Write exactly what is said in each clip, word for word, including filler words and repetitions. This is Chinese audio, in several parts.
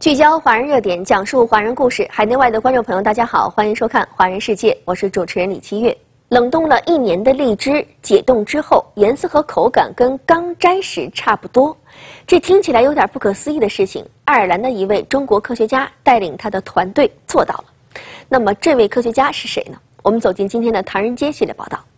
聚焦华人热点，讲述华人故事。海内外的观众朋友，大家好，欢迎收看《华人世界》，我是主持人李七月。冷冻了一年的荔枝解冻之后，颜色和口感跟刚摘时差不多，这听起来有点不可思议的事情。爱尔兰的一位中国科学家带领他的团队做到了。那么，这位科学家是谁呢？我们走进今天的《唐人街》系列报道。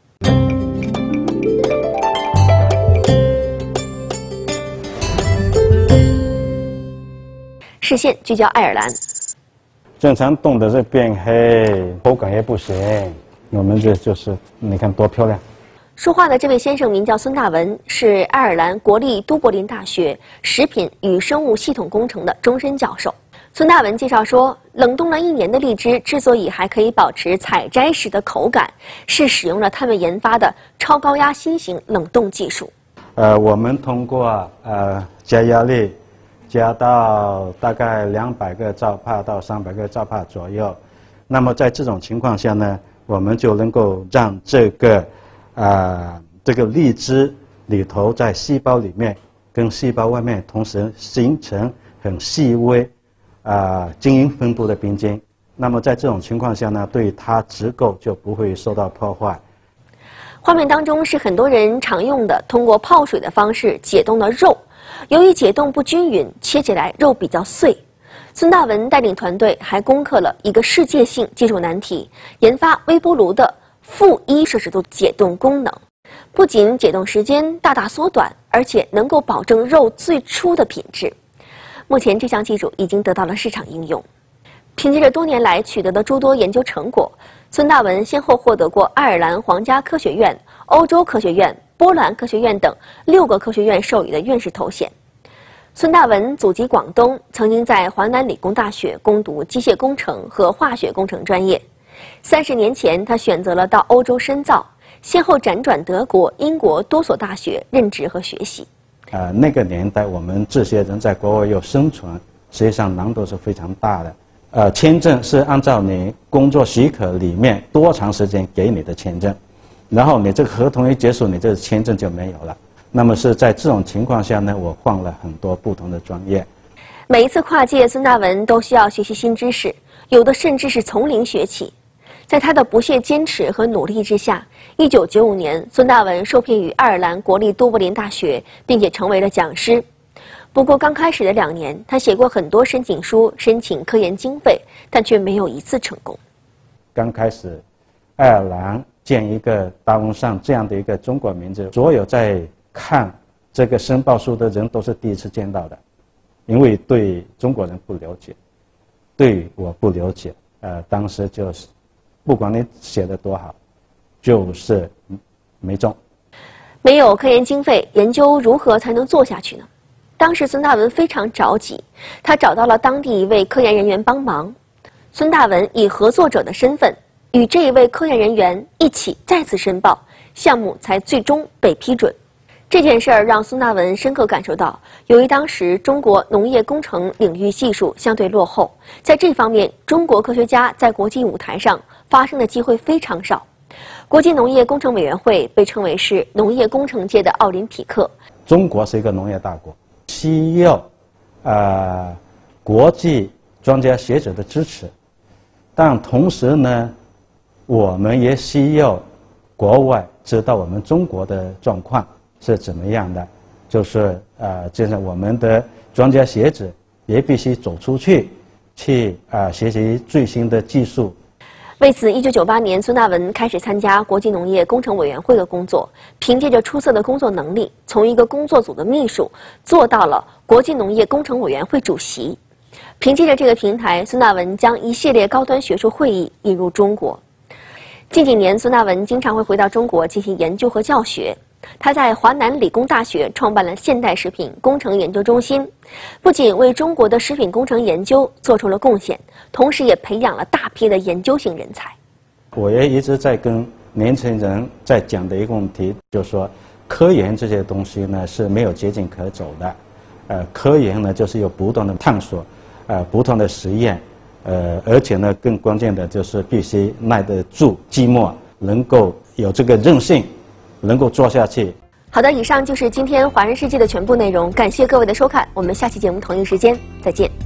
视线聚焦爱尔兰， 正常冻的是变黑，口感也不行。我们这就是你看多漂亮。 说话的这位先生名叫孙大文，是爱尔兰国立都柏林大学食品与生物系统工程的终身教授。孙大文介绍说，冷冻了一年的荔枝之所以还可以保持采摘时的口感，是使用了他们研发的超高压新型冷冻技术。 呃，我们通过呃加压力。加到大概两百个兆帕到三百个兆帕左右，那么在这种情况下呢，我们就能够让这个啊、呃、这个荔枝里头在细胞里面跟细胞外面同时形成很细微啊、呃、基因分布的冰晶。那么在这种情况下呢，对它结构就不会受到破坏。 画面当中是很多人常用的通过泡水的方式解冻的肉。由于解冻不均匀，切起来肉比较碎。孙大文带领团队还攻克了一个世界性技术难题，研发微波炉的负一摄氏度解冻功能。不仅解冻时间大大缩短，而且能够保证肉最初的品质。目前这项技术已经得到了市场应用。凭借着多年来取得的诸多研究成果，孙大文先后获得过爱尔兰皇家科学院、欧洲科学院、波兰科学院等六个科学院授予的院士头衔。孙大文祖籍广东，曾经在华南理工大学攻读机械工程和化学工程专业。三十年前，他选择了到欧洲深造，先后辗转德国、英国多所大学任职和学习。 呃，那个年代，我们这些人在国外要生存，实际上难度是非常大的。呃，签证是按照你工作许可里面多长时间给你的签证。然后你这个合同一结束，你这个签证就没有了。那么是在这种情况下呢，我换了很多不同的专业。 每一次跨界，孙大文都需要学习新知识，有的甚至是从零学起。在他的不懈坚持和努力之下，一九九五年，孙大文受聘于爱尔兰国立都柏林大学，并且成为了讲师。不过刚开始的两年，他写过很多申请书，申请科研经费，但却没有一次成功。 刚开始，爱尔兰建一个大文上这样的一个中国名字，所有在看这个申报书的人都是第一次见到的，因为对中国人不了解，对我不了解，呃，当时就是不管你写的多好，就是没中。 没有科研经费，研究如何才能做下去呢？当时孙大文非常着急，他找到了当地一位科研人员帮忙。孙大文以合作者的身份，与这一位科研人员一起再次申报，项目才最终被批准。这件事儿让孙大文深刻感受到，由于当时中国农业工程领域技术相对落后，在这方面，中国科学家在国际舞台上发声的机会非常少。国际农业工程委员会被称为是农业工程界的奥林匹克。 中国是一个农业大国，需要呃国际专家学者的支持，但同时呢，我们也需要国外知道我们中国的状况是怎么样的，就是呃，就是我们的专家学者也必须走出去，去啊、呃、学习最新的技术。 为此，一九九八年，孙大文开始参加国际农业工程委员会的工作，凭借着出色的工作能力，从一个工作组的秘书做到了国际农业工程委员会主席。凭借着这个平台，孙大文将一系列高端学术会议引入中国。近几年，孙大文经常会回到中国进行研究和教学。他在华南理工大学创办了现代食品工程研究中心，不仅为中国的食品工程研究做出了贡献，同时也培养了大批的研究型人才。 我也一直在跟年轻人在讲的一个问题，就是说，科研这些东西呢是没有捷径可走的，呃，科研呢就是有不断的探索，呃，不断的实验，呃，而且呢更关键的就是必须耐得住寂寞，能够有这个韧性。能够做下去。 好的，以上就是今天华人世界的全部内容，感谢各位的收看，我们下期节目同一时间再见。